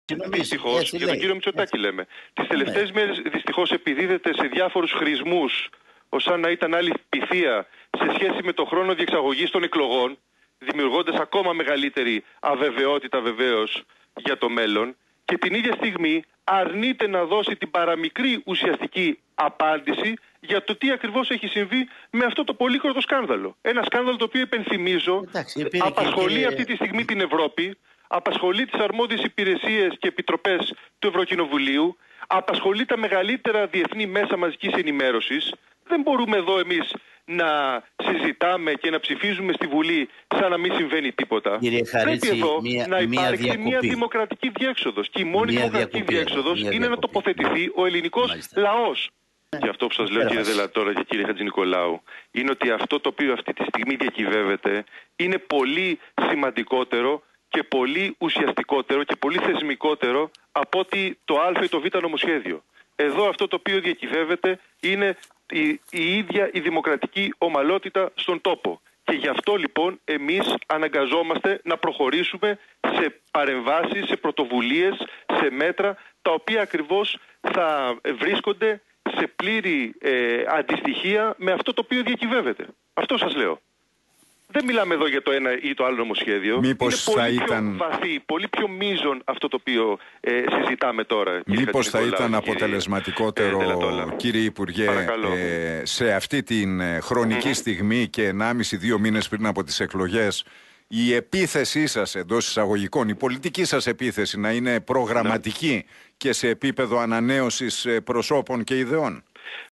Δυστυχώς, για τον κύριο Μητσοτάκη λέμε. Τις τελευταίες μέρες δυστυχώς επιδίδεται σε διάφορους χρησμούς, ως αν να ήταν άλλη πυθία σε σχέση με το χρόνο διεξαγωγής των εκλογών, δημιουργώντας ακόμα μεγαλύτερη αβεβαιότητα βεβαίως για το μέλλον, και την ίδια στιγμή αρνείται να δώσει την παραμικρή ουσιαστική απάντηση για το τι ακριβώς έχει συμβεί με αυτό το πολύκροτο σκάνδαλο. Ένα σκάνδαλο το οποίο, υπενθυμίζω, απασχολεί αυτή τη στιγμή την Ευρώπη, απασχολεί τις αρμόδιες υπηρεσίες και επιτροπές του Ευρωκοινοβουλίου, απασχολεί τα μεγαλύτερα διεθνή μέσα μαζικής ενημέρωσης. Δεν μπορούμε εδώ εμείς να συζητάμε και να ψηφίζουμε στη Βουλή σαν να μην συμβαίνει τίποτα. Πρέπει εδώ να υπάρξει μια δημοκρατική διέξοδος. Και η μόνη δημοκρατική διέξοδος είναι να τοποθετηθεί ο ελληνικός λαός. Και αυτό που σας λέω, κύριε Δελατόρα και κύριε Χατζηνικολάου, είναι ότι αυτό το οποίο αυτή τη στιγμή διακυβεύεται είναι πολύ σημαντικότερο και πολύ ουσιαστικότερο και πολύ θεσμικότερο από ότι το Α ή το Β νομοσχέδιο. Εδώ αυτό το οποίο διακυβεύεται είναι η ίδια η δημοκρατική ομαλότητα στον τόπο. Και γι' αυτό λοιπόν εμείς αναγκαζόμαστε να προχωρήσουμε σε παρεμβάσεις, σε πρωτοβουλίες, σε μέτρα τα οποία ακριβώς θα βρίσκονται σε πλήρη αντιστοιχεία με αυτό το οποίο διακυβεύεται. Αυτό σας λέω. Δεν μιλάμε εδώ για το ένα ή το άλλο νομοσχέδιο. Μήπως είναι πολύ θα ήταν πιο βαθύ, πολύ πιο μείζον αυτό το οποίο συζητάμε τώρα. Μήπως θα ήταν αποτελεσματικότερο, κύριε Υπουργέ, σε αυτή την χρονική στιγμή και 1,5-2 μήνες πριν από τις εκλογές, η επίθεσή σας εντός εισαγωγικών, η πολιτική σας επίθεση να είναι προγραμματική και σε επίπεδο ανανέωσης προσώπων και ιδεών?